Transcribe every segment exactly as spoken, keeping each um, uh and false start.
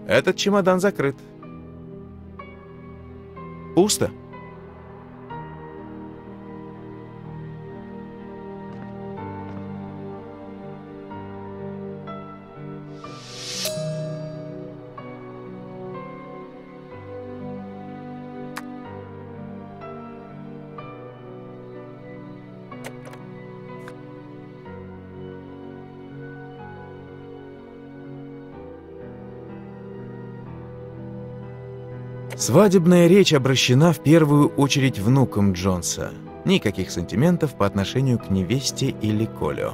Этот чемодан закрыт. Пусто. Свадебная речь обращена в первую очередь внукам Джонса. Никаких сантиментов по отношению к невесте или Колю.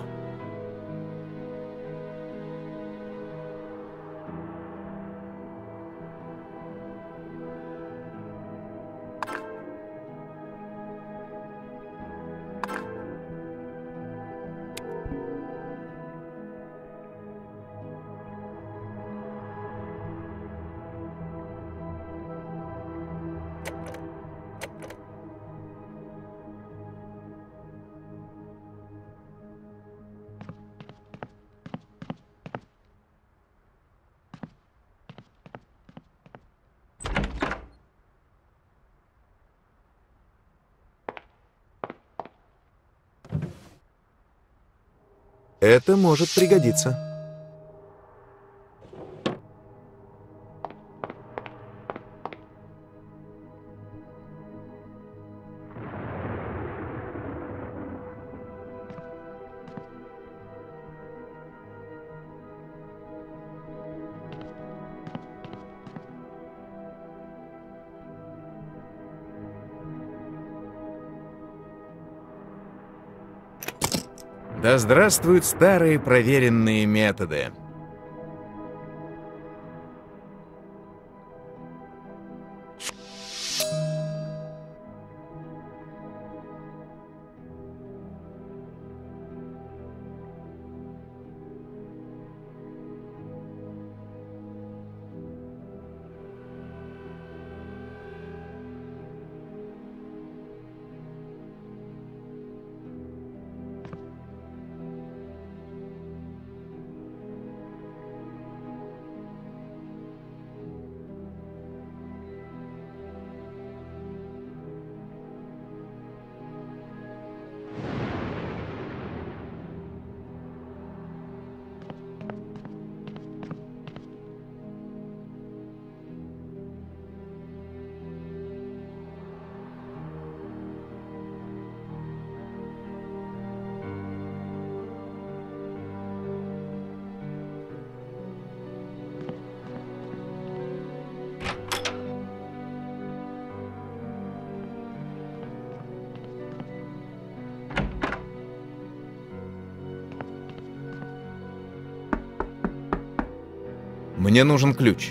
Это может пригодиться. Да здравствуют старые проверенные методы. Мне нужен ключ.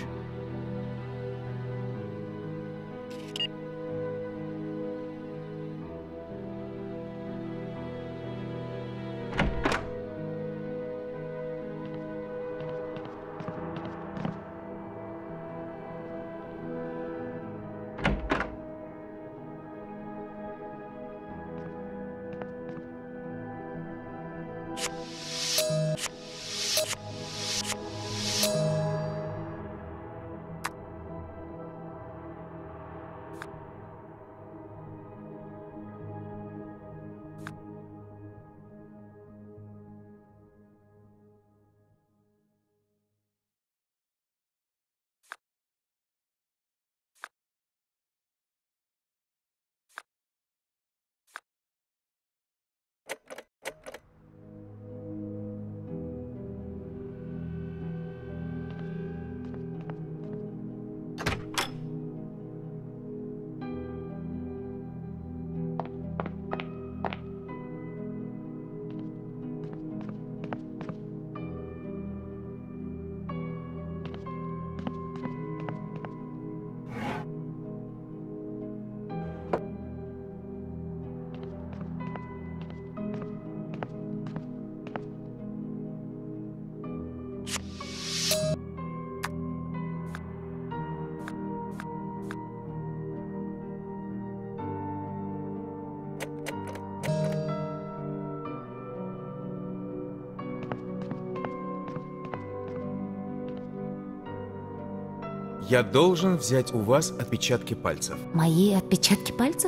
Я должен взять у вас отпечатки пальцев. Мои отпечатки пальцев?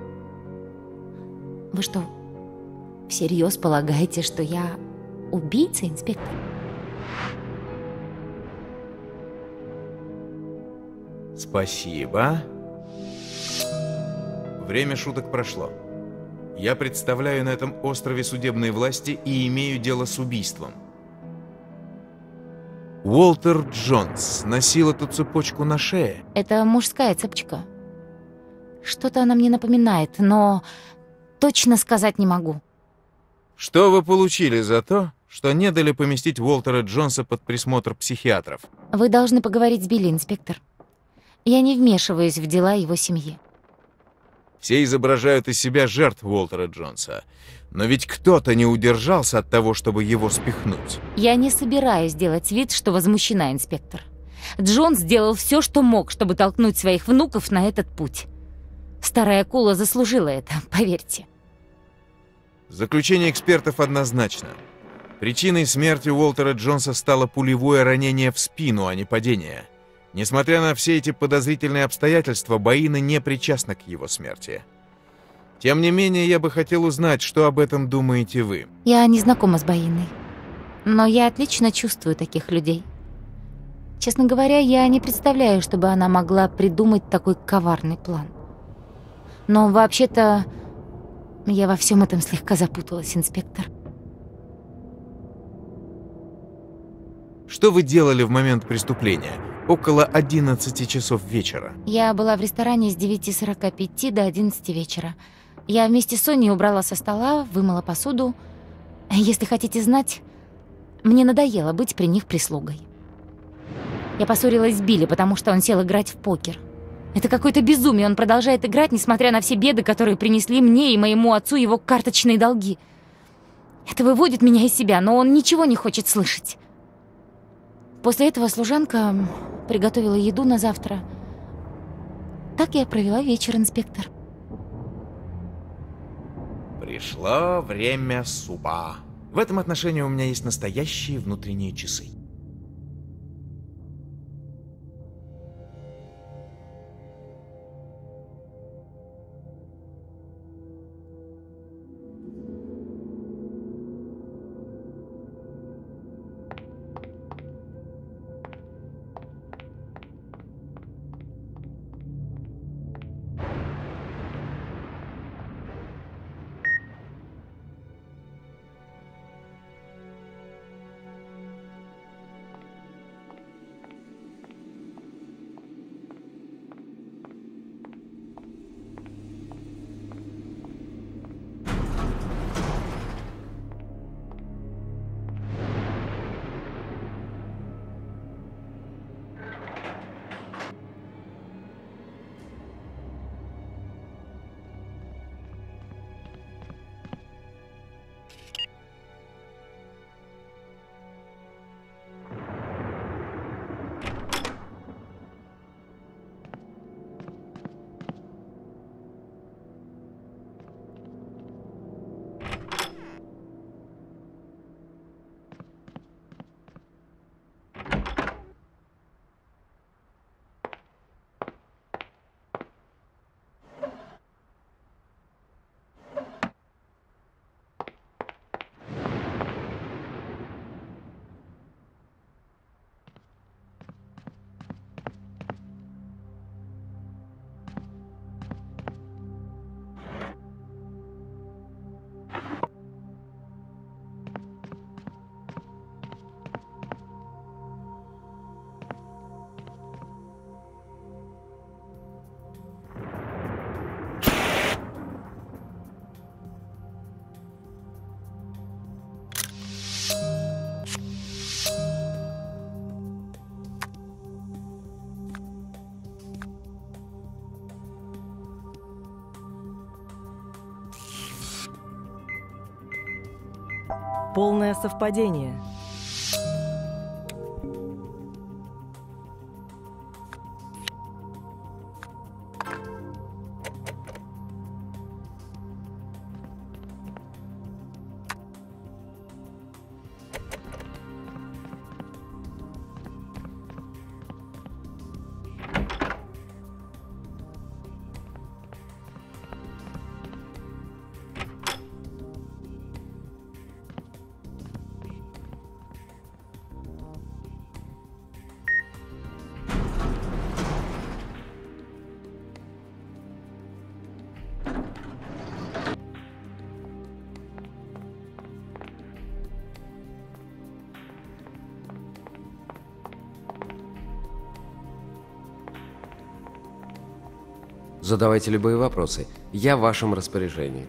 Вы что, всерьез полагаете, что я убийца, инспектор? Спасибо. Время шуток прошло. Я представляю на этом острове судебной власти и имею дело с убийством. Уолтер Джонс носил эту цепочку на шее. Это мужская цепочка. Что-то она мне напоминает, но точно сказать не могу. Что вы получили за то, что не дали поместить Уолтера Джонса под присмотр психиатров? Вы должны поговорить с Билли, инспектор. Я не вмешиваюсь в дела его семьи. Все изображают из себя жертв Уолтера Джонса. Но ведь кто-то не удержался от того, чтобы его спихнуть. Я не собираюсь делать вид, что возмущена, инспектор. Джонс сделал все, что мог, чтобы толкнуть своих внуков на этот путь. Старая акула заслужила это, поверьте. Заключение экспертов однозначно. Причиной смерти Уолтера Джонса стало пулевое ранение в спину, а не падение. Несмотря на все эти подозрительные обстоятельства, Баина не причастна к его смерти. Тем не менее, я бы хотел узнать, что об этом думаете вы. Я не знакома с Баиной, но я отлично чувствую таких людей. Честно говоря, я не представляю, чтобы она могла придумать такой коварный план. Но вообще-то я во всем этом слегка запуталась, инспектор. Что вы делали в момент преступления? Около одиннадцати часов вечера. Я была в ресторане с девяти сорока пяти до одиннадцати вечера. Я вместе с Соней убрала со стола, вымыла посуду. Если хотите знать, мне надоело быть при них прислугой. Я поссорилась с Билли, потому что он сел играть в покер. Это какое-то безумие, он продолжает играть, несмотря на все беды, которые принесли мне и моему отцу его карточные долги. Это выводит меня из себя, но он ничего не хочет слышать. После этого служанка приготовила еду на завтра. Так я провела вечер, инспектор. Пришло время супа. В этом отношении у меня есть настоящие внутренние часы. Полное совпадение. Задавайте любые вопросы. Я в вашем распоряжении.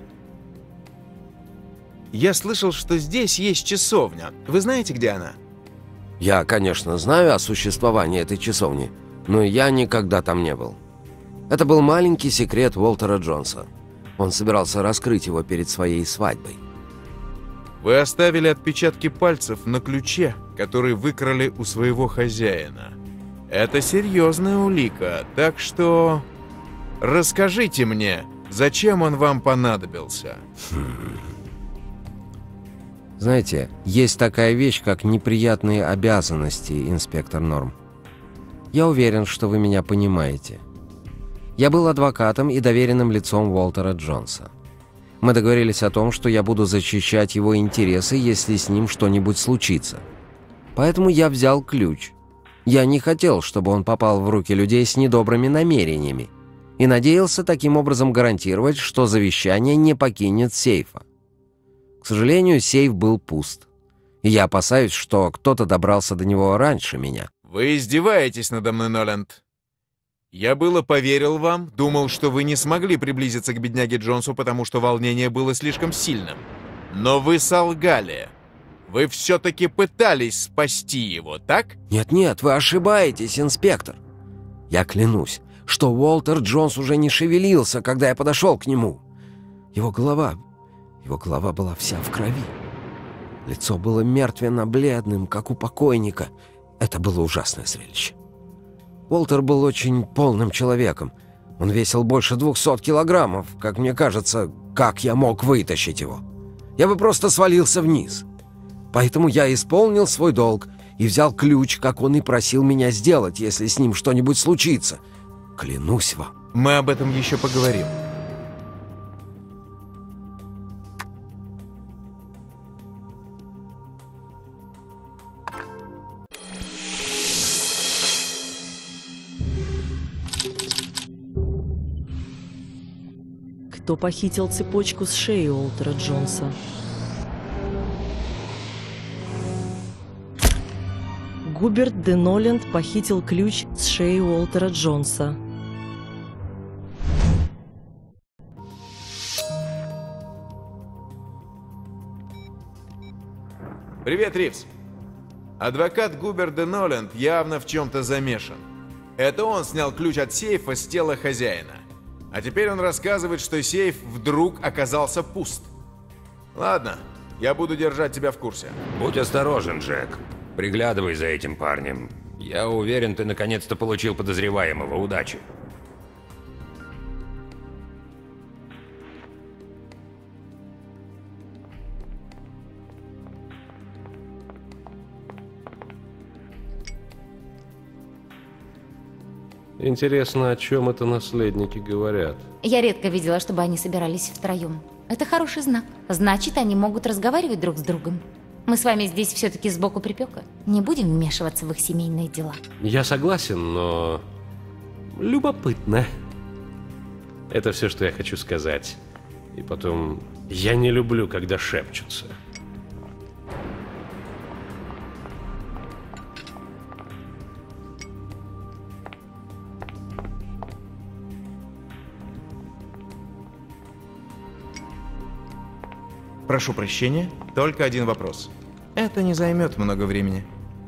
Я слышал, что здесь есть часовня. Вы знаете, где она? Я, конечно, знаю о существовании этой часовни, но я никогда там не был. Это был маленький секрет Уолтера Джонса. Он собирался раскрыть его перед своей свадьбой. Вы оставили отпечатки пальцев на ключе, который выкрали у своего хозяина. Это серьезная улика, так что... Расскажите мне, зачем он вам понадобился? Знаете, есть такая вещь, как неприятные обязанности, инспектор Норм. Я уверен, что вы меня понимаете. Я был адвокатом и доверенным лицом Уолтера Джонса. Мы договорились о том, что я буду защищать его интересы, если с ним что-нибудь случится. Поэтому я взял ключ. Я не хотел, чтобы он попал в руки людей с недобрыми намерениями, и надеялся таким образом гарантировать, что завещание не покинет сейфа. К сожалению, сейф был пуст, и я опасаюсь, что кто-то добрался до него раньше меня. Вы издеваетесь надо мной, Ноланд. Я было поверил вам, думал, что вы не смогли приблизиться к бедняге Джонсу, потому что волнение было слишком сильным. Но вы солгали. Вы все-таки пытались спасти его, так? Нет-нет, вы ошибаетесь, инспектор. Я клянусь, что Уолтер Джонс уже не шевелился, когда я подошел к нему. Его голова... Его голова была вся в крови. Лицо было мертвенно-бледным, как у покойника. Это было ужасное зрелище. Уолтер был очень полным человеком. Он весил больше двухсот килограммов. Как мне кажется, как я мог вытащить его? Я бы просто свалился вниз. Поэтому я исполнил свой долг и взял ключ, как он и просил меня сделать, если с ним что-нибудь случится. Клянусь вам. Мы об этом еще поговорим. Кто похитил цепочку с шеи Уолтера Джонса? Губерт де Ноленд похитил ключ с шеи Уолтера Джонса. Привет, Ривз. Адвокат Губерт де Ноленд явно в чем-то замешан. Это он снял ключ от сейфа с тела хозяина. А теперь он рассказывает, что сейф вдруг оказался пуст. Ладно, я буду держать тебя в курсе. Будь осторожен, Джек. Приглядывай за этим парнем. Я уверен, ты наконец-то получил подозреваемого. Удачи. Интересно, о чем это наследники говорят? Я редко видела, чтобы они собирались втроем. Это хороший знак. Значит, они могут разговаривать друг с другом. Мы с вами здесь все-таки сбоку припека. Не будем вмешиваться в их семейные дела. Я согласен, но... любопытно. Это все, что я хочу сказать. И потом, я не люблю, когда шепчутся. Прошу прощения, только один вопрос. Это не займет много времени.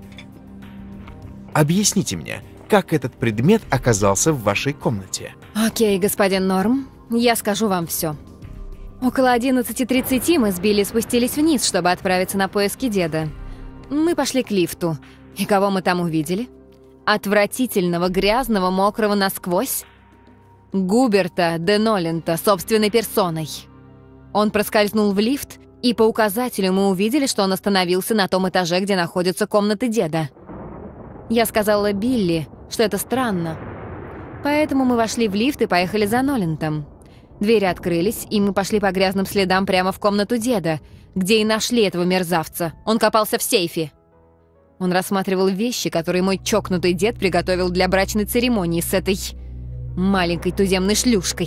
Объясните мне, как этот предмет оказался в вашей комнате? Окей, господин Норм, я скажу вам все. Около одиннадцати тридцати мы с Билли спустились вниз, чтобы отправиться на поиски деда. Мы пошли к лифту. И кого мы там увидели? Отвратительного, грязного, мокрого насквозь? Губерта де Ноленда собственной персоной. Он проскользнул в лифт, и по указателю мы увидели, что он остановился на том этаже, где находятся комнаты деда. Я сказала Билли, что это странно. Поэтому мы вошли в лифт и поехали за Нолентом. Двери открылись, и мы пошли по грязным следам прямо в комнату деда, где и нашли этого мерзавца. Он копался в сейфе. Он рассматривал вещи, которые мой чокнутый дед приготовил для брачной церемонии с этой маленькой туземной шлюшкой.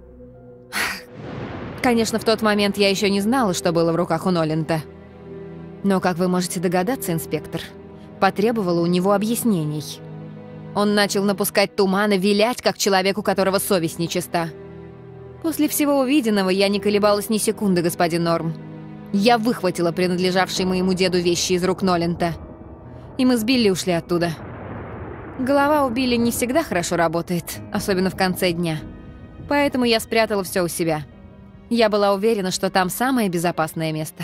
Конечно, в тот момент я еще не знала, что было в руках у Ноленда. Но, как вы можете догадаться, инспектор, потребовала у него объяснений. Он начал напускать туман и вилять, как человек, у которого совесть нечиста. После всего увиденного я не колебалась ни секунды, господин Норм. Я выхватила принадлежавшие моему деду вещи из рук Нолента. И мы с Билли ушли оттуда. Голова у Билли не всегда хорошо работает, особенно в конце дня. Поэтому я спрятала все у себя. Я была уверена, что там самое безопасное место.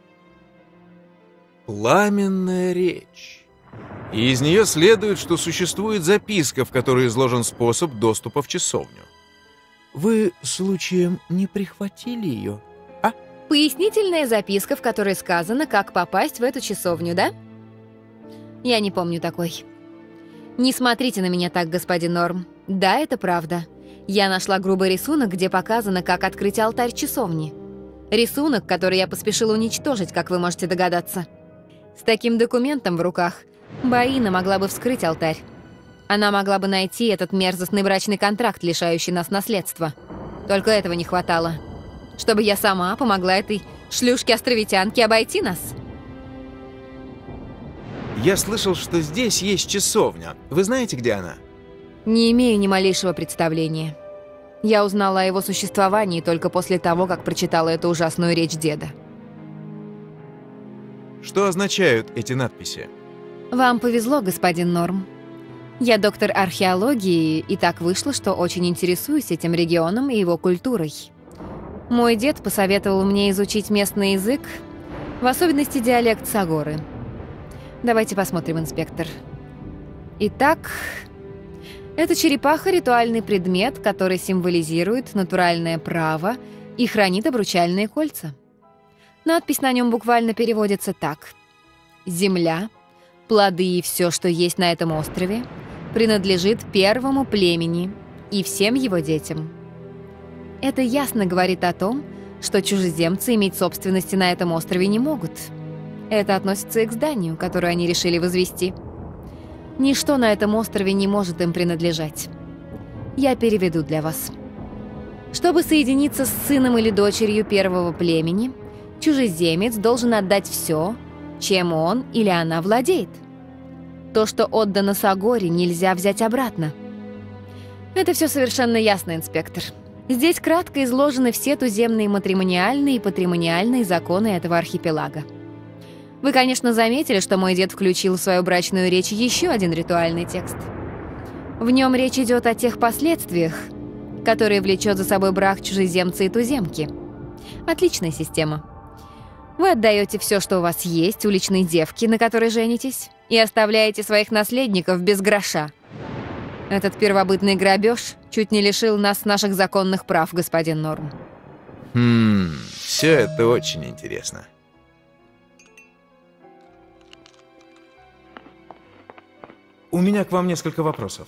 Пламенная речь. И из нее следует, что существует записка, в которой изложен способ доступа в часовню. Вы, случаем, не прихватили ее? А? Пояснительная записка, в которой сказано, как попасть в эту часовню, да? Я не помню такой. Не смотрите на меня так, господин Норм. Да, это правда. Я нашла грубый рисунок, где показано, как открыть алтарь часовни. Рисунок, который я поспешила уничтожить, как вы можете догадаться. С таким документом в руках Баина могла бы вскрыть алтарь. Она могла бы найти этот мерзостный брачный контракт, лишающий нас наследства. Только этого не хватало. Чтобы я сама помогла этой шлюшке-островитянке обойти нас. Я слышал, что здесь есть часовня. Вы знаете, где она? Не имею ни малейшего представления. Я узнала о его существовании только после того, как прочитала эту ужасную речь деда. Что означают эти надписи? Вам повезло, господин Норм. Я доктор археологии, и так вышло, что очень интересуюсь этим регионом и его культурой. Мой дед посоветовал мне изучить местный язык, в особенности диалект Сагоры. Давайте посмотрим, инспектор. Итак, эта черепаха — ритуальный предмет, который символизирует натуральное право и хранит обручальные кольца. Надпись на нем буквально переводится так. «Земля, плоды и все, что есть на этом острове, принадлежит первому племени и всем его детям». Это ясно говорит о том, что чужеземцы иметь собственности на этом острове не могут. Это относится и к зданию, которое они решили возвести. Ничто на этом острове не может им принадлежать. Я переведу для вас. Чтобы соединиться с сыном или дочерью первого племени, чужеземец должен отдать все, чем он или она владеет. То, что отдано Сагоре, нельзя взять обратно. Это все совершенно ясно, инспектор. Здесь кратко изложены все туземные матримониальные и патримониальные законы этого архипелага. Вы, конечно, заметили, что мой дед включил в свою брачную речь еще один ритуальный текст. В нем речь идет о тех последствиях, которые влечет за собой брак чужеземца и туземки. Отличная система. Вы отдаете все, что у вас есть, уличной девке, на которой женитесь, и оставляете своих наследников без гроша. Этот первобытный грабеж чуть не лишил нас наших законных прав, господин Норм. Хм, все это очень интересно. У меня к вам несколько вопросов.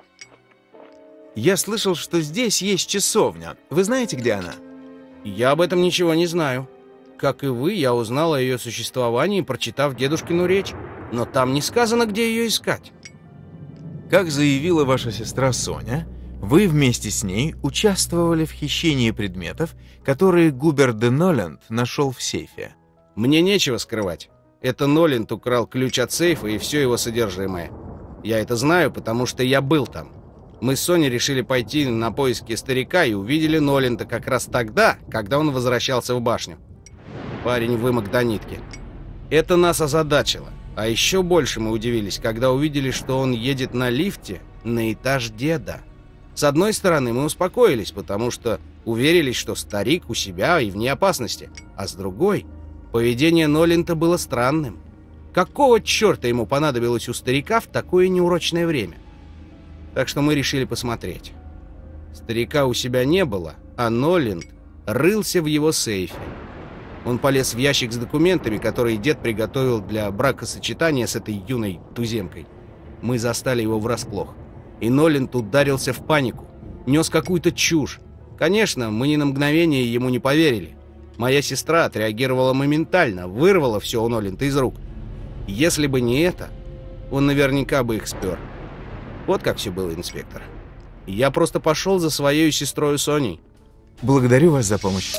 Я слышал, что здесь есть часовня. Вы знаете, где она? Я об этом ничего не знаю. Как и вы, я узнал о ее существовании, прочитав дедушкину речь. Но там не сказано, где ее искать. Как заявила ваша сестра Соня, вы вместе с ней участвовали в хищении предметов, которые Губерт де Нолент нашел в сейфе. Мне нечего скрывать. Это Нолент украл ключ от сейфа и все его содержимое. Я это знаю, потому что я был там. Мы с Соней решили пойти на поиски старика и увидели Нолента как раз тогда, когда он возвращался в башню. Парень вымок до нитки. Это нас озадачило. А еще больше мы удивились, когда увидели, что он едет на лифте на этаж деда. С одной стороны, мы успокоились, потому что уверились, что старик у себя и вне опасности. А с другой, поведение Нолента было странным. Какого черта ему понадобилось у старика в такое неурочное время? Так что мы решили посмотреть. Старика у себя не было, а Нолент рылся в его сейфе. Он полез в ящик с документами, которые дед приготовил для бракосочетания с этой юной туземкой. Мы застали его врасплох. И Нолент ударился в панику. Нес какую-то чушь. Конечно, мы ни на мгновение ему не поверили. Моя сестра отреагировала моментально, вырвала все у Нолента из рук. Если бы не это, он наверняка бы их спер. Вот как все было, инспектор. Я просто пошел за своей сестрой Соней. Благодарю вас за помощь.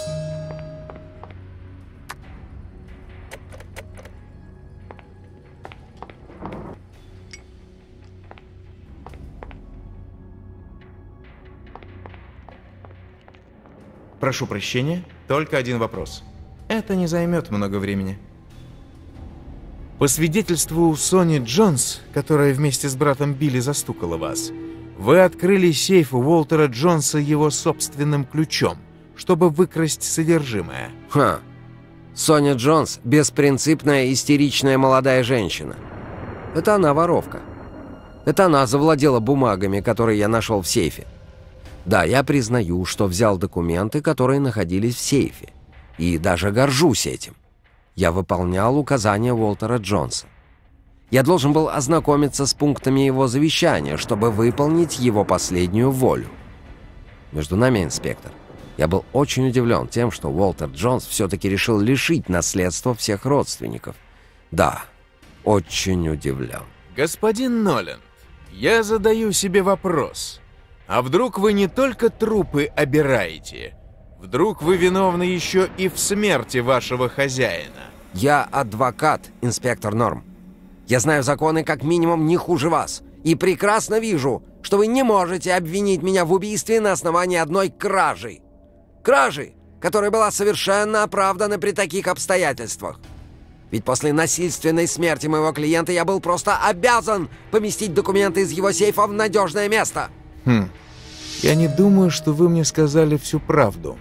прошу прощения, только один вопрос. Это не займет много времени. По свидетельству Сони Джонс, которая вместе с братом Билли застукала вас, вы открыли сейф Уолтера Джонса его собственным ключом, чтобы выкрасть содержимое. Ха. Соня Джонс — беспринципная, истеричная молодая женщина. Это она воровка. Это она завладела бумагами, которые я нашел в сейфе. Да, я признаю, что взял документы, которые находились в сейфе. И даже горжусь этим. Я выполнял указания Уолтера Джонса. Я должен был ознакомиться с пунктами его завещания, чтобы выполнить его последнюю волю. Между нами, инспектор, я был очень удивлен тем, что Уолтер Джонс все-таки решил лишить наследства всех родственников. Да, очень удивлен. Господин Ноланд, я задаю себе вопрос. А вдруг вы не только трупы обираете? Вдруг вы виновны еще и в смерти вашего хозяина? Я адвокат, инспектор Норм. Я знаю законы как минимум не хуже вас. И прекрасно вижу, что вы не можете обвинить меня в убийстве на основании одной кражи. Кражи, которая была совершенно оправдана при таких обстоятельствах. Ведь после насильственной смерти моего клиента я был просто обязан поместить документы из его сейфа в надежное место. Хм, я не думаю, что вы мне сказали всю правду.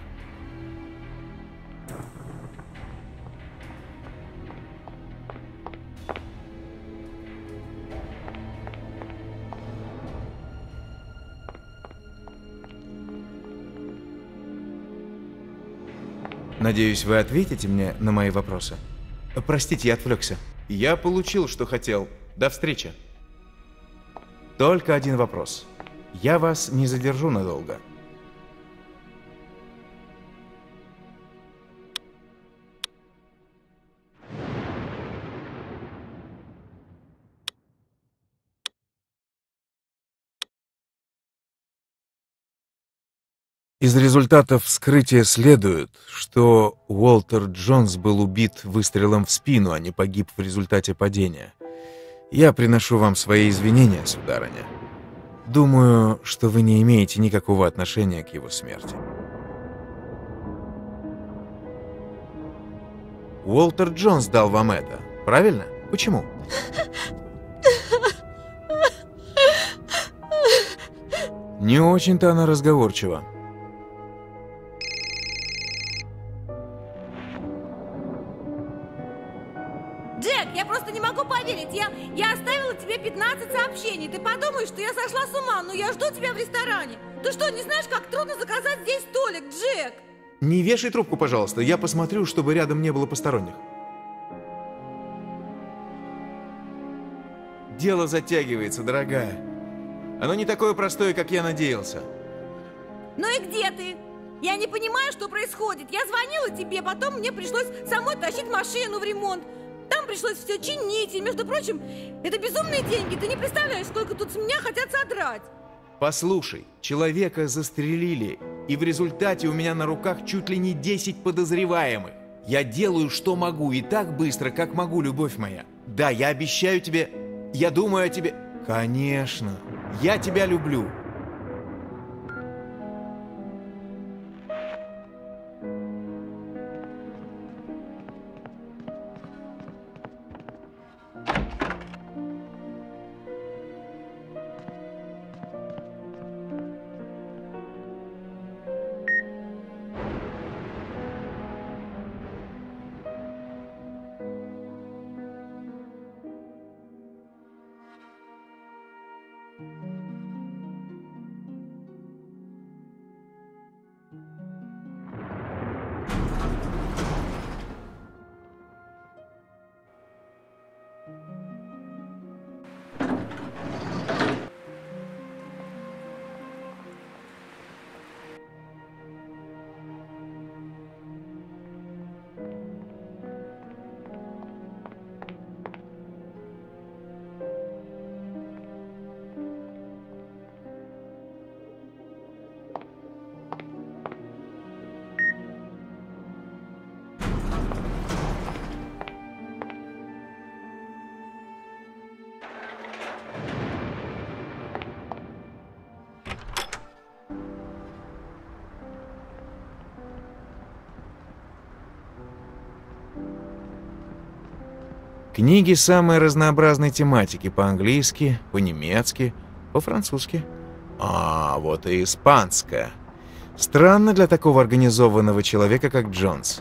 Надеюсь, вы ответите мне на мои вопросы. Простите, я отвлекся. Я получил, что хотел. До встречи. Только один вопрос. Я вас не задержу надолго. Из результатов вскрытия следует, что Уолтер Джонс был убит выстрелом в спину, а не погиб в результате падения. Я приношу вам свои извинения, сударыня. Думаю, что вы не имеете никакого отношения к его смерти. Уолтер Джонс дал вам это, правильно? Почему? Не очень-то она разговорчива. Джек, я просто не могу поверить. Я, я оставила тебе пятнадцать сообщений. Ты подумаешь, что я сошла с ума, но я жду тебя в ресторане. Ты что, не знаешь, как трудно заказать здесь столик, Джек? Не вешай трубку, пожалуйста. Я посмотрю, чтобы рядом не было посторонних. Дело затягивается, дорогая. Оно не такое простое, как я надеялся. Ну и где ты? Я не понимаю, что происходит. Я звонила тебе, потом мне пришлось самой тащить машину в ремонт. Там пришлось все чинить, и, между прочим, это безумные деньги. Ты не представляешь, сколько тут с меня хотят содрать. Послушай, человека застрелили, и в результате у меня на руках чуть ли не десять подозреваемых. Я делаю, что могу, и так быстро, как могу, любовь моя. Да, я обещаю тебе, я думаю о тебе. Конечно, я тебя люблю. Книги самой разнообразной тематики по-английски, по-немецки, по-французски. А, вот и испанская. Странно для такого организованного человека, как Джонс.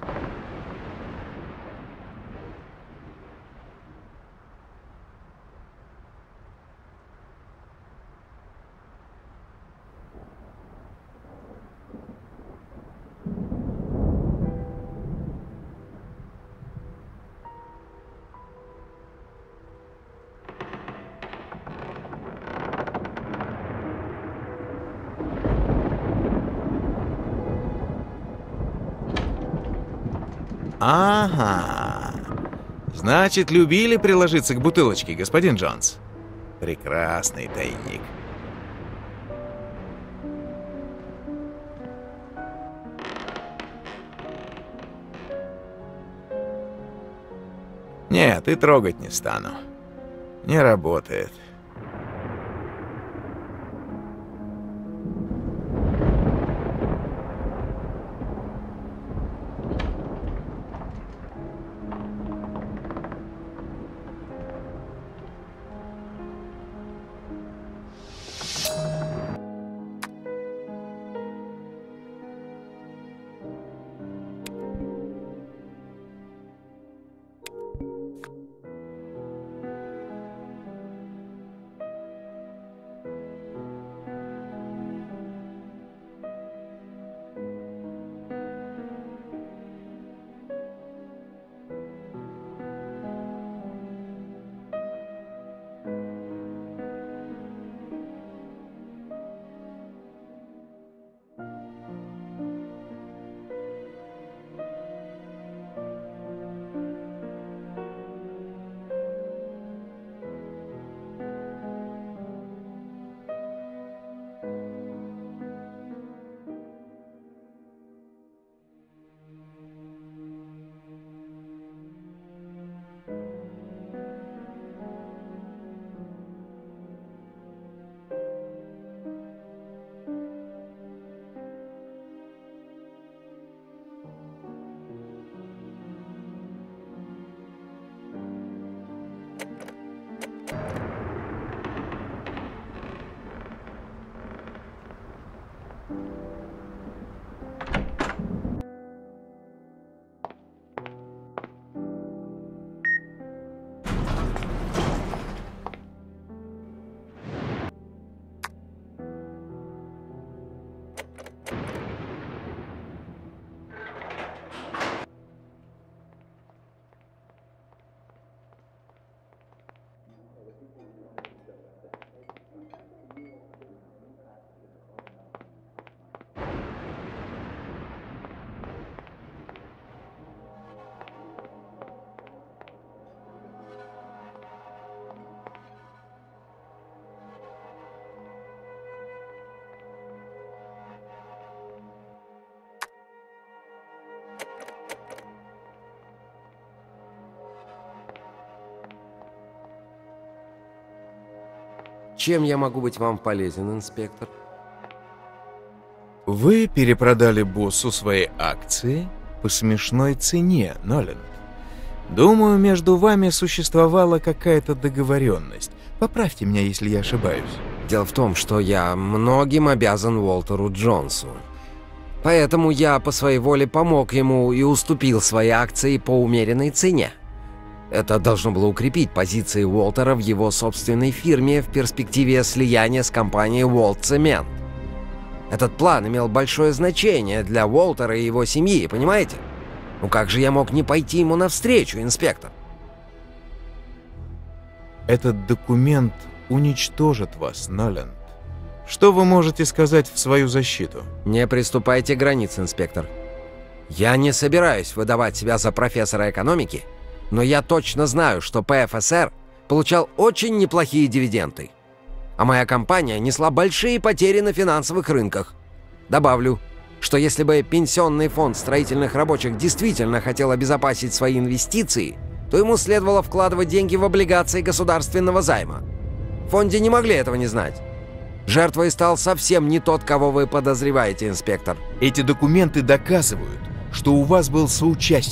Ага. Значит, любили приложиться к бутылочке, господин Джонс. Прекрасный тайник. Нет, и трогать не стану. Не работает. Чем я могу быть вам полезен, инспектор? Вы перепродали боссу свои акции по смешной цене, Ноланд. Думаю, между вами существовала какая-то договоренность. Поправьте меня, если я ошибаюсь. Дело в том, что я многим обязан Уолтеру Джонсу. Поэтому я по своей воле помог ему и уступил свои акции по умеренной цене. Это должно было укрепить позиции Уолтера в его собственной фирме в перспективе слияния с компанией Walt Cement. Этот план имел большое значение для Уолтера и его семьи, понимаете? Ну как же я мог не пойти ему навстречу, инспектор? Этот документ уничтожит вас, Ноланд. Что вы можете сказать в свою защиту? Не приступайте к границе, инспектор. Я не собираюсь выдавать себя за профессора экономики, но я точно знаю, что ПФСР получал очень неплохие дивиденды. А моя компания несла большие потери на финансовых рынках. Добавлю, что если бы Пенсионный фонд строительных рабочих действительно хотел обезопасить свои инвестиции, то ему следовало вкладывать деньги в облигации государственного займа. В фонде не могли этого не знать. Жертвой стал совсем не тот, кого вы подозреваете, инспектор. Эти документы доказывают, что у вас был соучастник,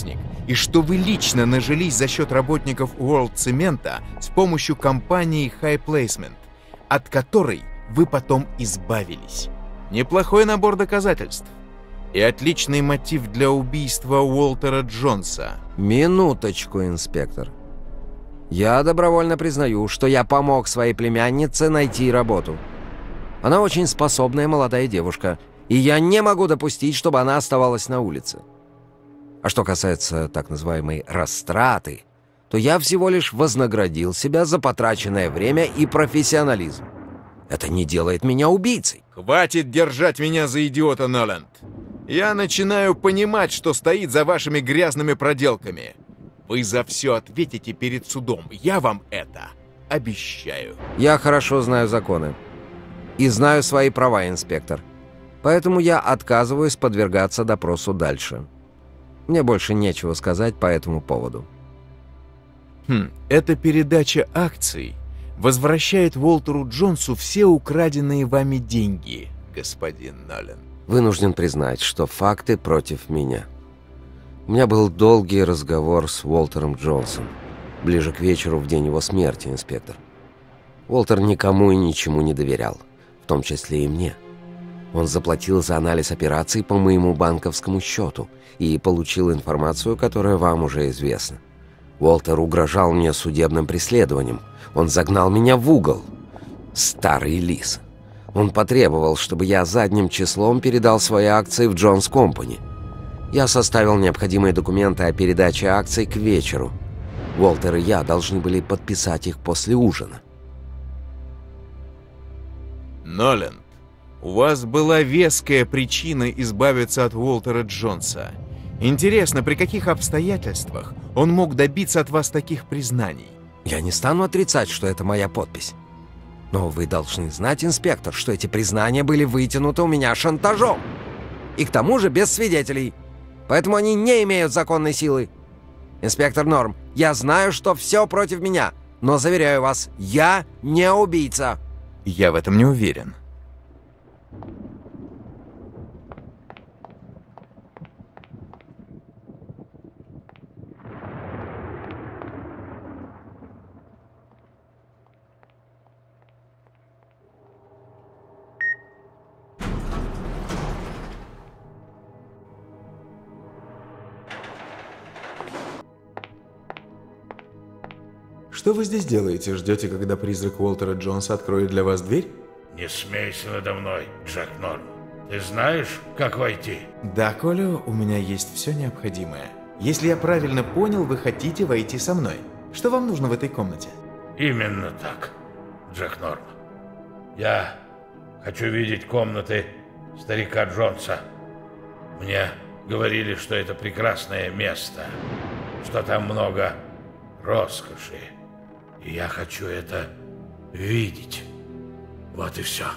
и что вы лично нажились за счет работников World Цемента с помощью компании High Placement, от которой вы потом избавились. Неплохой набор доказательств. И отличный мотив для убийства Уолтера Джонса. Минуточку, инспектор. Я добровольно признаю, что я помог своей племяннице найти работу. Она очень способная молодая девушка, и я не могу допустить, чтобы она оставалась на улице. А что касается так называемой растраты, то я всего лишь вознаградил себя за потраченное время и профессионализм. Это не делает меня убийцей. Хватит держать меня за идиота, Ноланд. Я начинаю понимать, что стоит за вашими грязными проделками. Вы за все ответите перед судом. Я вам это обещаю. Я хорошо знаю законы. И знаю свои права, инспектор. Поэтому я отказываюсь подвергаться допросу дальше. Мне больше нечего сказать по этому поводу. Хм, эта передача акций возвращает Уолтеру Джонсу все украденные вами деньги, господин Ноланд. Вынужден признать, что факты против меня. У меня был долгий разговор с Уолтером Джонсом. Ближе к вечеру в день его смерти, инспектор. Уолтер никому и ничему не доверял, в том числе и мне. Он заплатил за анализ операций по моему банковскому счету и получил информацию, которая вам уже известна. Уолтер угрожал мне судебным преследованием. Он загнал меня в угол. Старый лис. Он потребовал, чтобы я задним числом передал свои акции в Джонс Компани. Я составил необходимые документы о передаче акций к вечеру. Уолтер и я должны были подписать их после ужина. Ноланд, у вас была веская причина избавиться от Уолтера Джонса. Интересно, при каких обстоятельствах он мог добиться от вас таких признаний? Я не стану отрицать, что это моя подпись. Но вы должны знать, инспектор, что эти признания были вытянуты у меня шантажом. И к тому же без свидетелей. Поэтому они не имеют законной силы. Инспектор Норм, я знаю, что все против меня, но заверяю вас, я не убийца. Я в этом не уверен. Что вы здесь делаете? Ждете, когда призрак Уолтера Джонса откроет для вас дверь? Не смейся надо мной, Джек Норм. Ты знаешь, как войти? Да, Коля, у меня есть все необходимое. Если я правильно понял, вы хотите войти со мной. Что вам нужно в этой комнате? Именно так, Джек Норм. Я хочу видеть комнаты старика Джонса. Мне говорили, что это прекрасное место, что там много роскоши. И я хочу это видеть. Вот и все.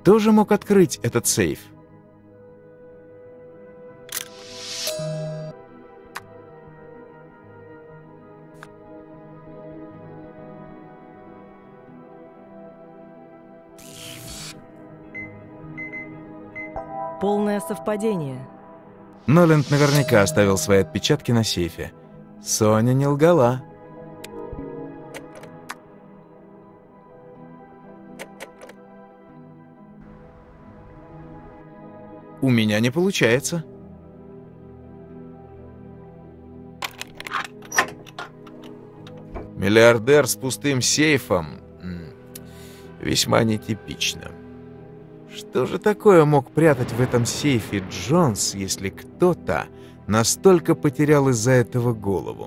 Кто же мог открыть этот сейф? Полное совпадение. Ноланд наверняка оставил свои отпечатки на сейфе. Соня не лгала. У меня не получается. Миллиардер с пустым сейфом. Весьма нетипично. Что же такое мог прятать в этом сейфе Джонс, если кто-то настолько потерял из-за этого голову?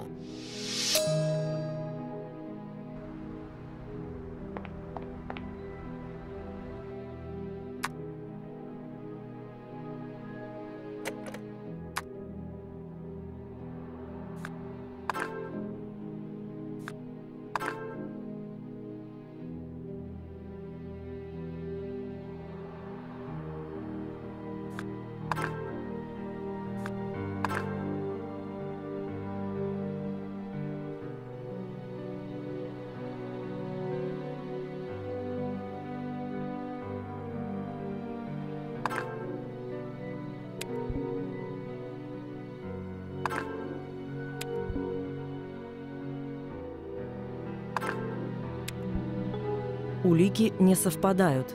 Улики не совпадают.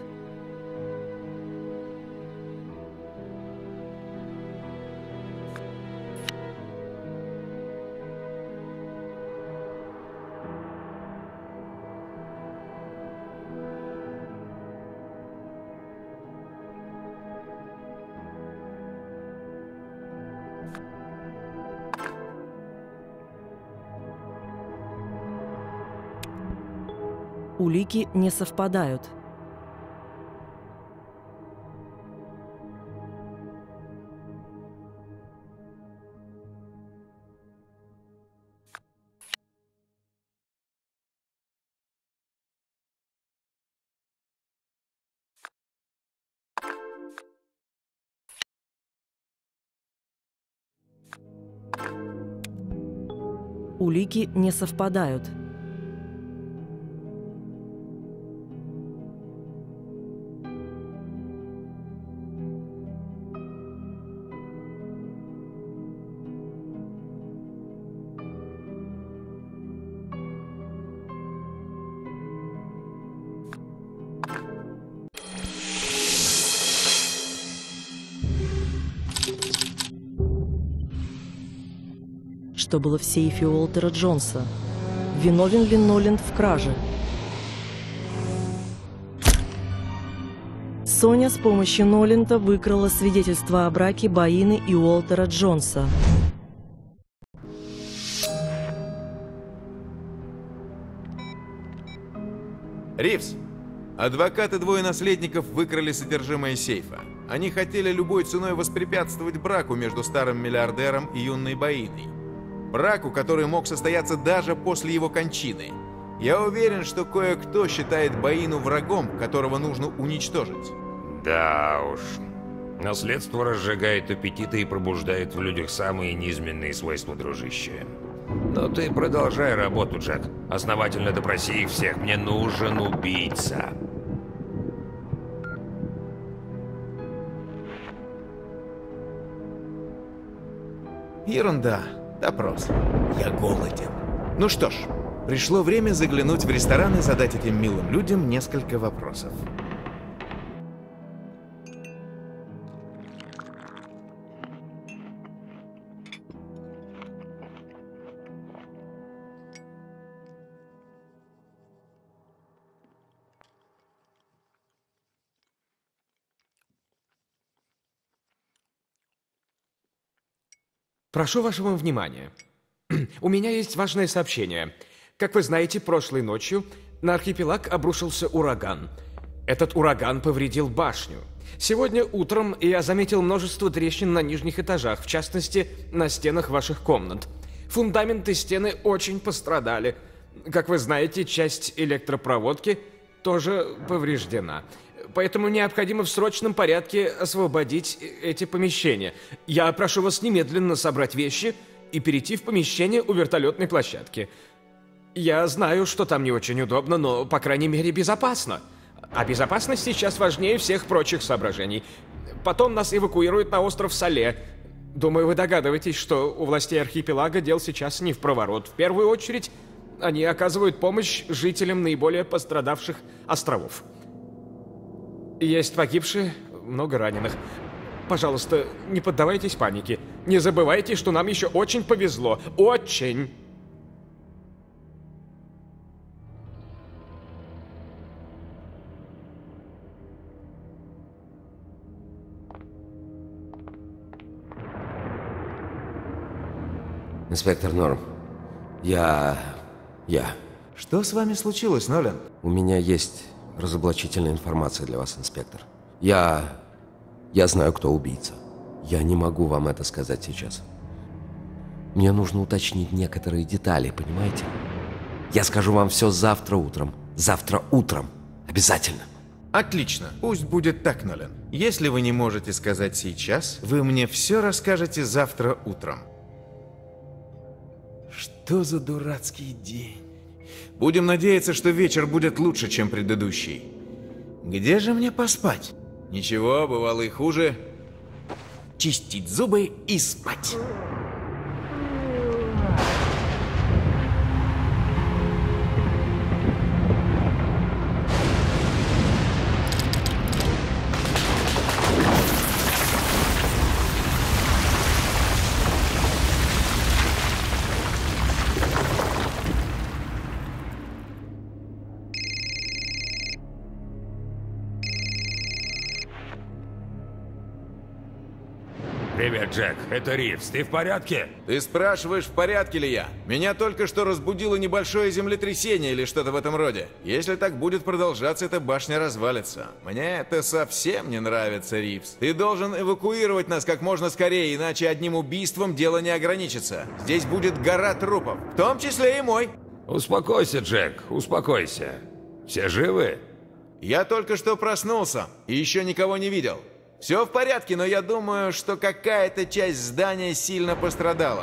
Улики не совпадают. Улики не совпадают. Что было в сейфе Уолтера Джонса? Виновен ли Ноланд в краже? Соня с помощью Ноланда выкрала свидетельство о браке Баины и Уолтера Джонса. Ривз, адвокат и двое наследников выкрали содержимое сейфа. Они хотели любой ценой воспрепятствовать браку между старым миллиардером и юной Баиной. Браку, который мог состояться даже после его кончины. Я уверен, что кое-кто считает Баину врагом, которого нужно уничтожить. Да уж. Наследство разжигает аппетиты и пробуждает в людях самые низменные свойства, дружище. Но ты продолжай работу, Джек. Основательно допроси их всех. Мне нужен убийца. Ерунда. Допрос. Я голоден. Ну что ж, пришло время заглянуть в ресторан и задать этим милым людям несколько вопросов. Прошу вашего внимания. У меня есть важное сообщение. Как вы знаете, прошлой ночью на архипелаг обрушился ураган. Этот ураган повредил башню. Сегодня утром я заметил множество трещин на нижних этажах, в частности, на стенах ваших комнат. Фундаменты стены очень пострадали. Как вы знаете, часть электропроводки тоже повреждена. поэтому необходимо в срочном порядке освободить эти помещения. Я прошу вас немедленно собрать вещи и перейти в помещение у вертолетной площадки. Я знаю, что там не очень удобно, но, по крайней мере, безопасно. А безопасность сейчас важнее всех прочих соображений. Потом нас эвакуируют на остров Сале. Думаю, вы догадываетесь, что у властей архипелага дел сейчас не в проворот. В первую очередь, они оказывают помощь жителям наиболее пострадавших островов. Есть погибшие, много раненых. Пожалуйста, не поддавайтесь панике. Не забывайте, что нам еще очень повезло. Очень! Инспектор Норм, я... я... Что с вами случилось, Нолан? У меня есть разоблачительная информация для вас, инспектор. Я... я знаю, кто убийца. Я не могу вам это сказать сейчас. Мне нужно уточнить некоторые детали, понимаете? Я скажу вам все завтра утром. Завтра утром. Обязательно. Отлично. Пусть будет так, Нолан. Если вы не можете сказать сейчас, вы мне все расскажете завтра утром. Что за дурацкий день? Будем надеяться, что вечер будет лучше, чем предыдущий. Где же мне поспать? Ничего, бывало и хуже. Чистить зубы и спать. Привет, Джек. Это Ривз. Ты в порядке? Ты спрашиваешь, в порядке ли я? Меня только что разбудило небольшое землетрясение или что-то в этом роде. Если так будет продолжаться, эта башня развалится. Мне это совсем не нравится, Ривз. Ты должен эвакуировать нас как можно скорее, иначе одним убийством дело не ограничится. Здесь будет гора трупов, в том числе и мой. Успокойся, Джек, успокойся. Все живы? Я только что проснулся и еще никого не видел. Все в порядке, но я думаю, что какая-то часть здания сильно пострадала.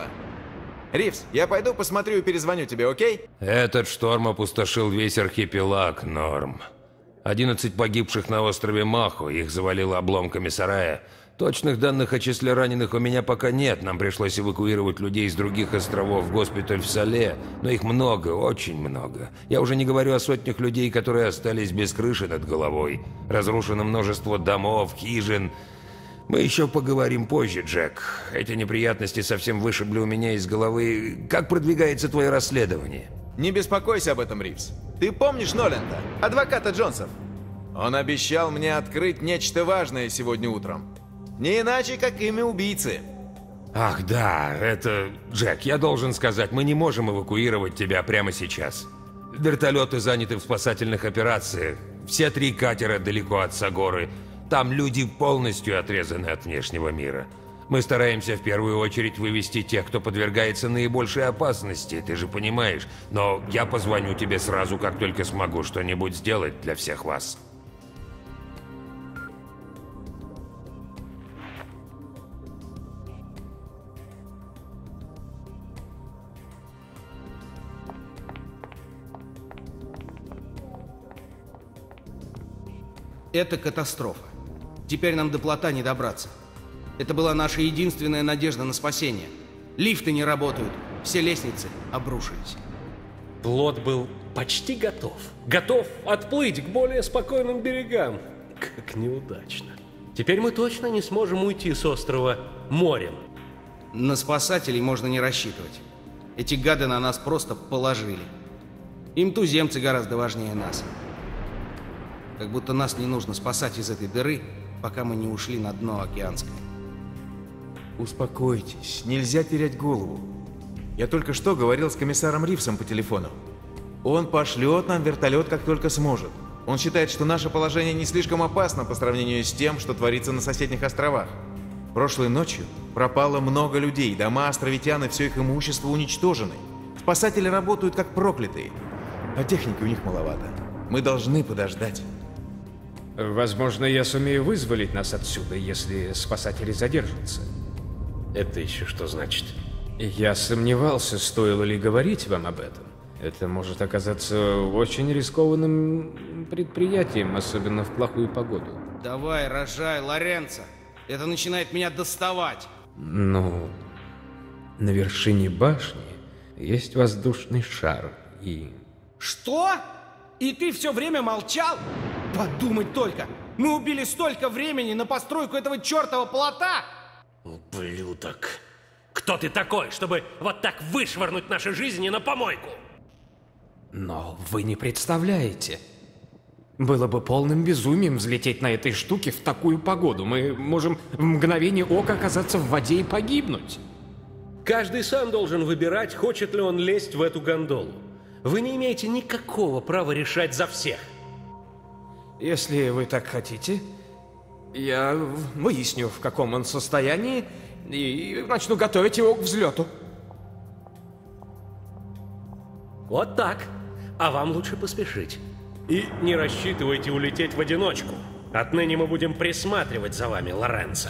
Ривз, я пойду посмотрю и перезвоню тебе, окей? Этот шторм опустошил весь архипелаг, Норм. одиннадцать погибших на острове Махо, их завалило обломками сарая. Точных данных о числе раненых у меня пока нет. Нам пришлось эвакуировать людей с других островов в госпиталь в Сале. Но их много, очень много. Я уже не говорю о сотнях людей, которые остались без крыши над головой. Разрушено множество домов, хижин. Мы еще поговорим позже, Джек. Эти неприятности совсем вышибли у меня из головы. Как продвигается твое расследование? Не беспокойся об этом, Ривз. Ты помнишь Ноланда, адвоката Джонсов? Он обещал мне открыть нечто важное сегодня утром. Не иначе, как имя убийцы. Ах, да, это... Джек, я должен сказать, мы не можем эвакуировать тебя прямо сейчас. Вертолеты заняты в спасательных операциях. Все три катера далеко от Сагоры. Там люди полностью отрезаны от внешнего мира. Мы стараемся в первую очередь вывести тех, кто подвергается наибольшей опасности, ты же понимаешь. Но я позвоню тебе сразу, как только смогу что-нибудь сделать для всех вас. Это катастрофа. Теперь нам до плота не добраться. Это была наша единственная надежда на спасение. Лифты не работают, все лестницы обрушились. Плот был почти готов. Готов отплыть к более спокойным берегам. Как неудачно. Теперь мы точно не сможем уйти с острова морем. На спасателей можно не рассчитывать. Эти гады на нас просто положили. Им туземцы гораздо важнее нас. Как будто нас не нужно спасать из этой дыры, пока мы не ушли на дно океанское. Успокойтесь, нельзя терять голову. Я только что говорил с комиссаром Ривзом по телефону. Он пошлет нам вертолет, как только сможет. Он считает, что наше положение не слишком опасно по сравнению с тем, что творится на соседних островах. Прошлой ночью пропало много людей, дома островитян и все их имущество уничтожены. Спасатели работают как проклятые, а техники у них маловато. Мы должны подождать. Возможно, я сумею вызволить нас отсюда, если спасатели задержатся. Это еще что значит? Я сомневался, стоило ли говорить вам об этом. Это может оказаться очень рискованным предприятием, особенно в плохую погоду. Давай, рожай, Лоренцо. Это начинает меня доставать. Ну, на вершине башни есть воздушный шар и... Что? И ты все время молчал? Подумать только. Мы убили столько времени на постройку этого чертова плота. Ублюдок. Кто ты такой, чтобы вот так вышвырнуть наши жизни на помойку? Но вы не представляете. Было бы полным безумием взлететь на этой штуке в такую погоду. Мы можем в мгновение ока оказаться в воде и погибнуть. Каждый сам должен выбирать, хочет ли он лезть в эту гондолу. Вы не имеете никакого права решать за всех. Если вы так хотите, я выясню, в каком он состоянии, и начну готовить его к взлету. Вот так. А вам лучше поспешить. И не рассчитывайте улететь в одиночку. Отныне мы будем присматривать за вами, Лоренцо.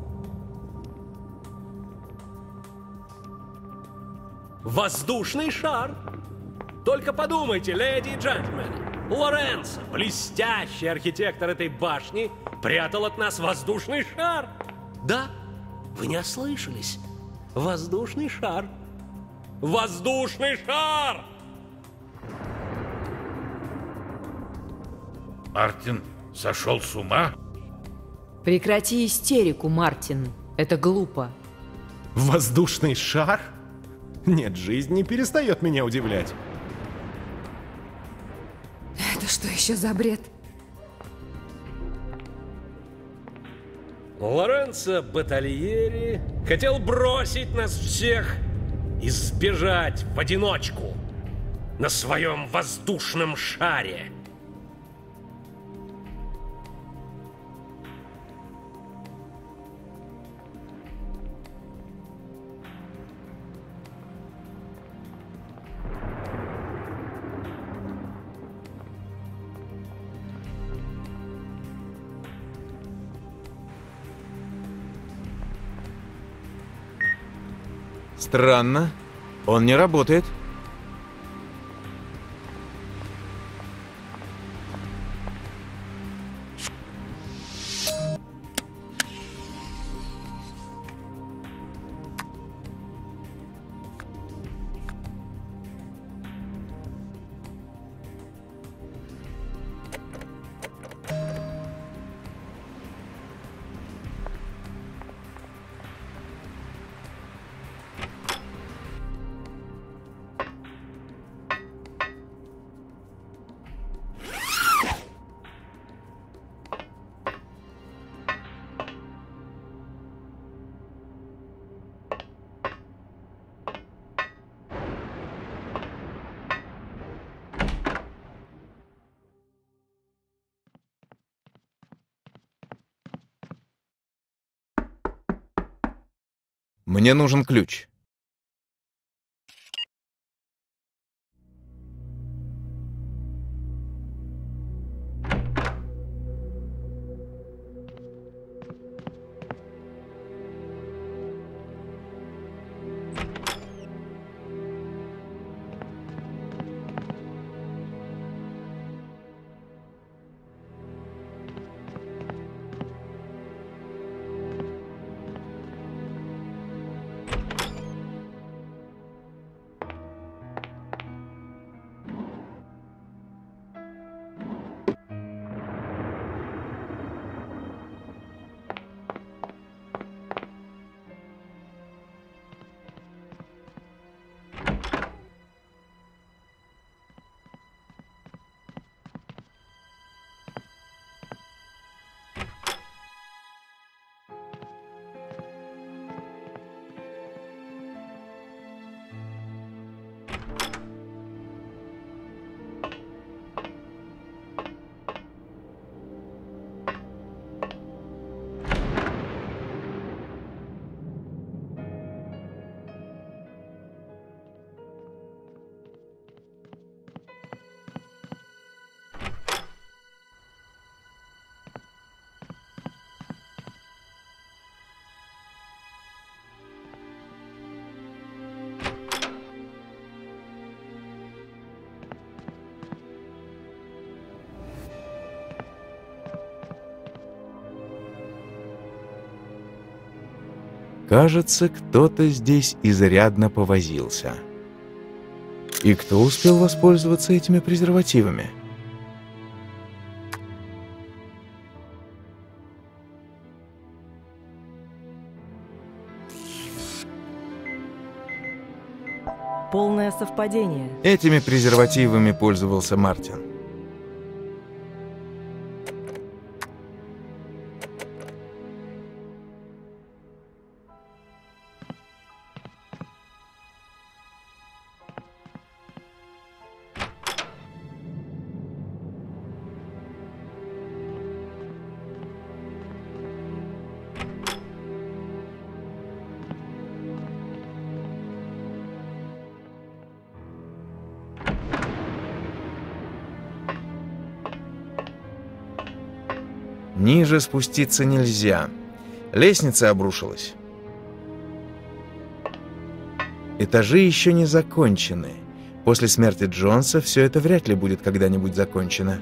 Воздушный шар! Только подумайте, леди и джентльмены. Лоренцо, блестящий архитектор этой башни, прятал от нас воздушный шар. Да, вы не ослышались. Воздушный шар. Воздушный шар! Мартин сошел с ума? Прекрати истерику, Мартин. Это глупо. Воздушный шар? Нет, жизнь не перестает меня удивлять. Это что еще за бред? Лоренцо Батальери хотел бросить нас всех и сбежать в одиночку на своем воздушном шаре. Странно. Он не работает. Мне нужен ключ. Кажется, кто-то здесь изрядно повозился. И кто успел воспользоваться этими презервативами? Полное совпадение. Этими презервативами пользовался Мартин. Ниже спуститься нельзя. Лестница обрушилась. Этажи еще не закончены. После смерти Джонса все это вряд ли будет когда-нибудь закончено.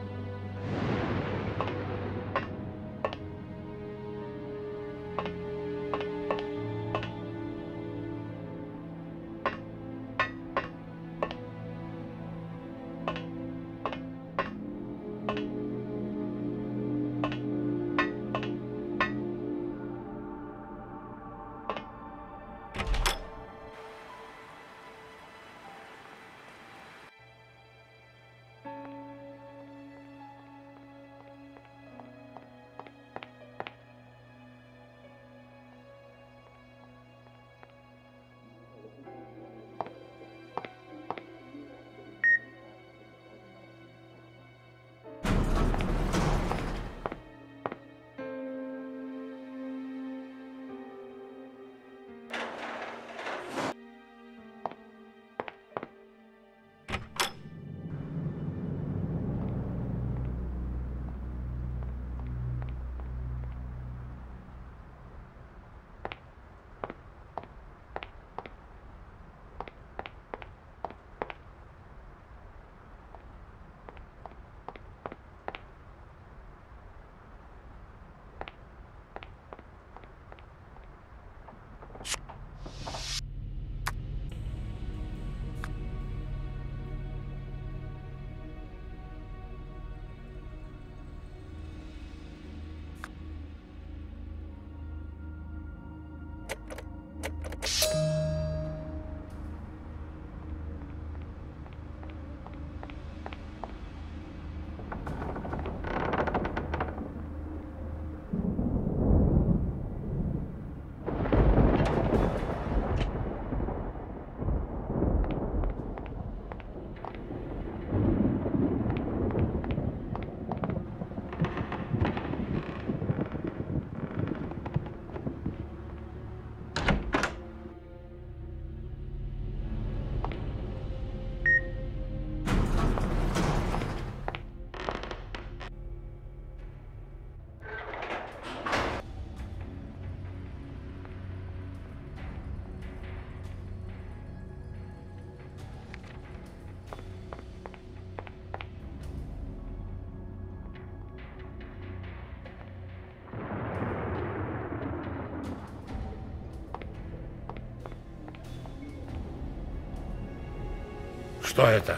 Что это?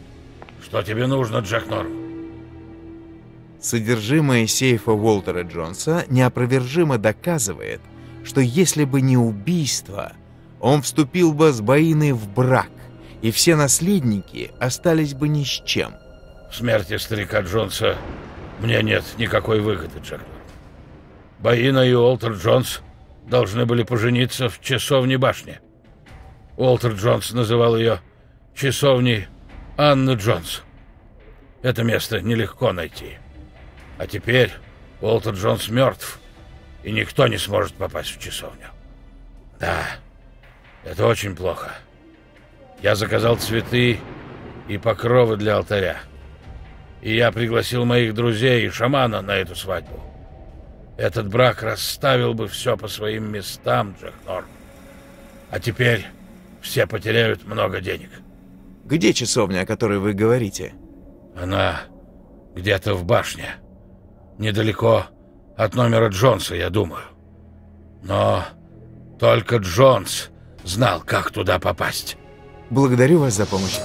Что тебе нужно, Джек Норм? Содержимое сейфа Уолтера Джонса неопровержимо доказывает, что если бы не убийство, он вступил бы с Баиной в брак, и все наследники остались бы ни с чем. В смерти старика Джонса мне нет никакой выгоды, Джек Норм. Баина и Уолтер Джонс должны были пожениться в часовне башни. Уолтер Джонс называл ее часовней Анны Джонс. Это место нелегко найти. А теперь Уолтер Джонс мертв, и никто не сможет попасть в часовню. Да, это очень плохо. Я заказал цветы и покровы для алтаря. И я пригласил моих друзей и шамана на эту свадьбу. Этот брак расставил бы все по своим местам, Джек Норм. А теперь все потеряют много денег. Где часовня, о которой вы говорите? Она где-то в башне. Недалеко от номера Джонса, я думаю. Но Только Джонс знал, как туда попасть. Благодарю вас за помощь.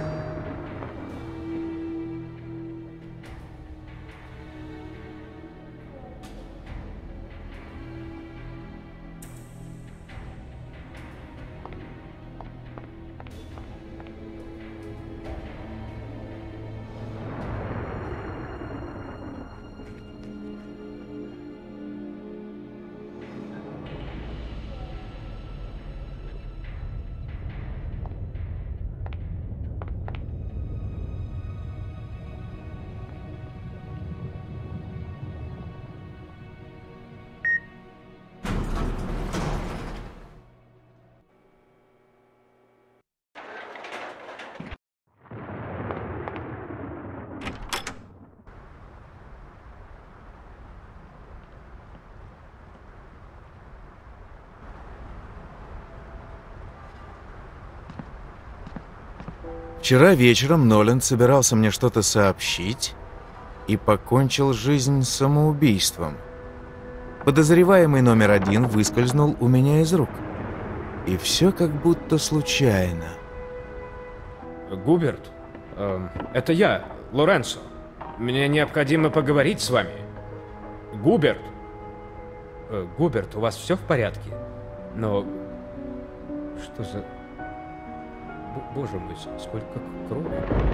Вчера вечером Ноланд собирался мне что-то сообщить и покончил жизнь самоубийством. Подозреваемый номер один выскользнул у меня из рук. И все как будто случайно. Губерт, э, это я, Лоренцо. Мне необходимо поговорить с вами. Губерт. Э, Губерт, у вас все в порядке? Но... Что за... Б Боже мой, сколько крови.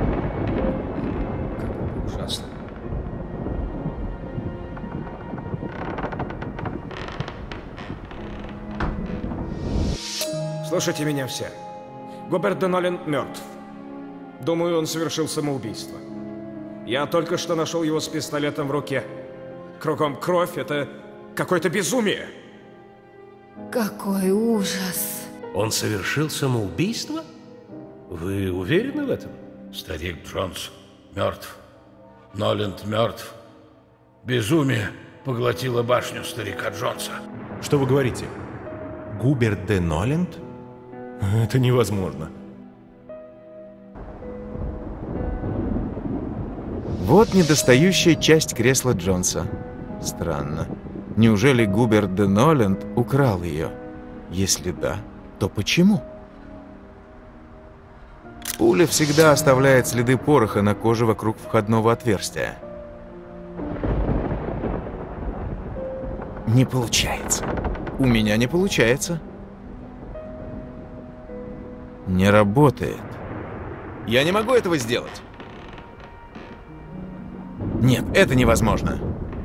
Как это ужасно. Слушайте меня все. Губерт де Нолин мертв. Думаю, он совершил самоубийство. Я только что нашел его с пистолетом в руке. Кругом кровь, это какое-то безумие. Какой ужас. Он совершил самоубийство? Вы уверены в этом? Старик Джонс мертв. Ноланд мертв. Безумие поглотило башню старика Джонса. Что вы говорите? Губерт де Ноланд? Это невозможно. Вот недостающая часть кресла Джонса. Странно. Неужели Губерт де Ноланд украл ее? Если да, то почему? Пуля всегда оставляет следы пороха на коже вокруг входного отверстия. Не получается. У меня не получается. Не работает. Я не могу этого сделать. Нет, это невозможно.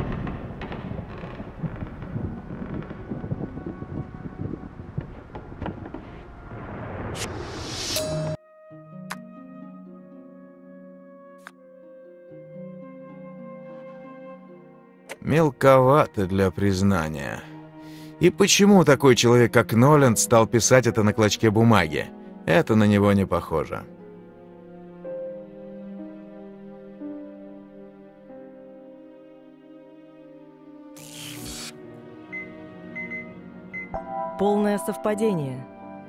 Мелковато для признания. И почему такой человек, как Ноланд, стал писать это на клочке бумаги? Это на него не похоже. Полное совпадение.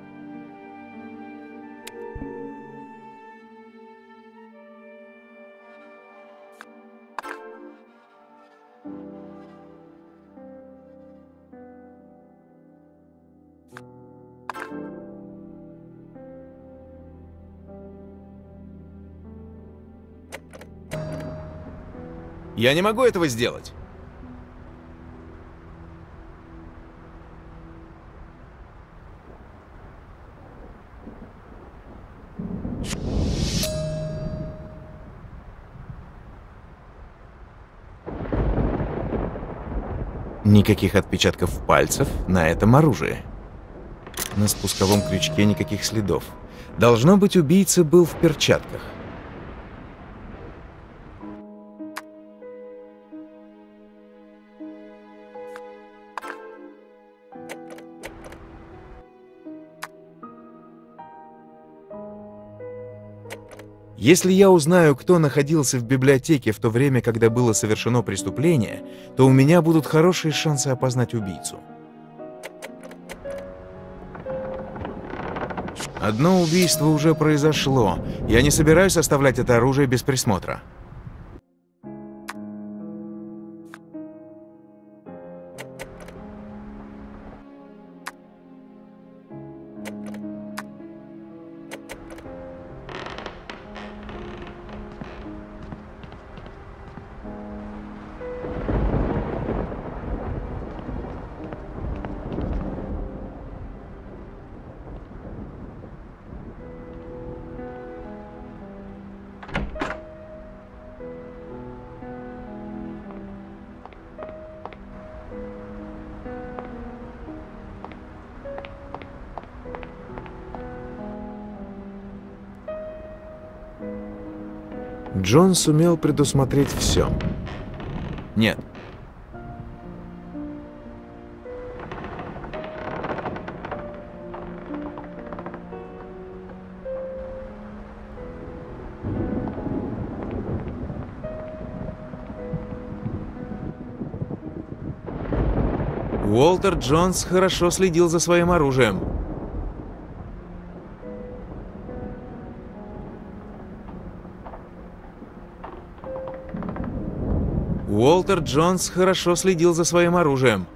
Я не могу этого сделать. Никаких отпечатков пальцев на этом оружии. На спусковом крючке никаких следов. Должно быть, убийца был в перчатках. Если я узнаю, кто находился в библиотеке в то время, когда было совершено преступление, то у меня будут хорошие шансы опознать убийцу. Одно убийство уже произошло. Я не собираюсь оставлять это оружие без присмотра. Джон сумел предусмотреть все. Нет. Уолтер Джонс хорошо следил за своим оружием. Уолтер Джонс хорошо следил за своим оружием.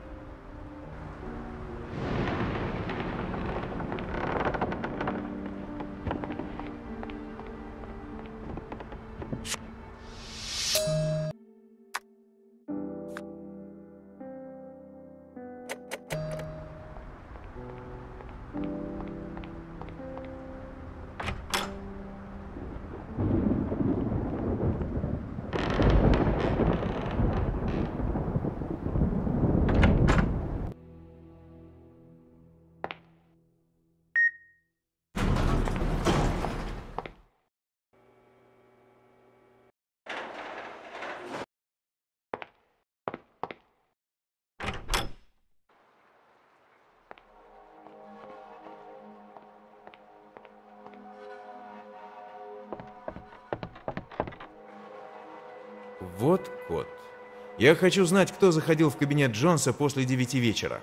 Вот код. Я хочу знать, кто заходил в кабинет Джонса после девяти вечера.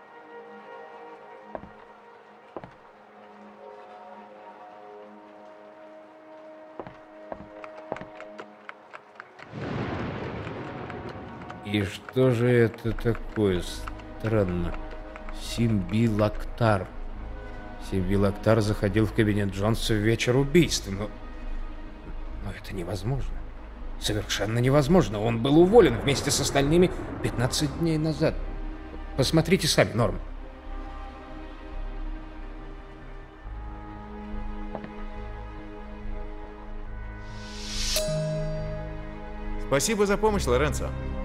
И что же это такое? Странно. Симбилактар. Симбилактар заходил в кабинет Джонса в вечер убийства, но... Но это невозможно. Совершенно невозможно. Он был уволен вместе с остальными пятнадцать дней назад. Посмотрите сами, Норм. Спасибо за помощь, Лоренцо.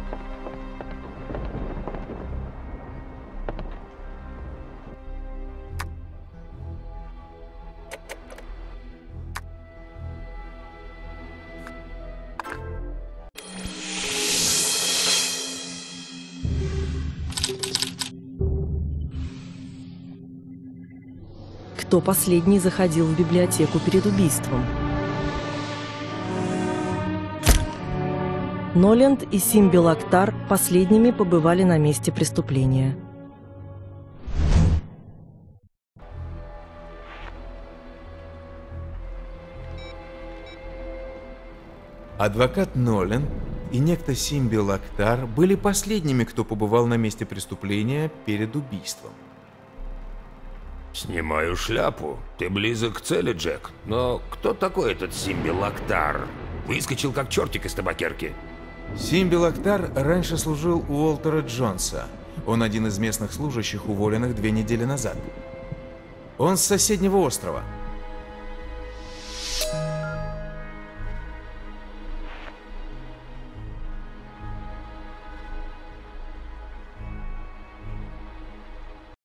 Кто последний заходил в библиотеку перед убийством? Ноленд и Симбилактар последними побывали на месте преступления. Адвокат Ноленд и некто Симбилактар были последними, кто побывал на месте преступления перед убийством. Снимаю шляпу. Ты близок к цели, Джек. Но кто такой этот Симбилактар? Выскочил как чертик из табакерки. Симбилактар раньше служил у Уолтера Джонса. Он один из местных служащих, уволенных две недели назад. Он с соседнего острова.